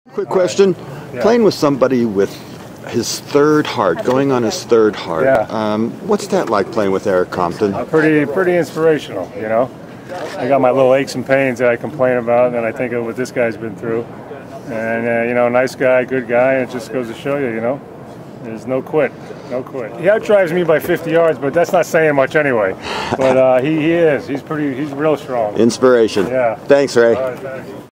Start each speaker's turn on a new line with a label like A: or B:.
A: Quick question.
B: Yeah.
A: Playing with somebody with his third heart, going on his third heart.
B: Yeah.
A: What's that like playing with Eric Compton?
B: Pretty inspirational, you know. I got my little aches and pains that I complain about, and I think of what this guy's been through. And, you know, nice guy, good guy, and it just goes to show you, you know, there's no quit, no quit. He outdrives me by 50 yards, but that's not saying much anyway. But he's real strong.
A: Inspiration.
B: Yeah.
A: Thanks, Ray.
B: All right, thanks.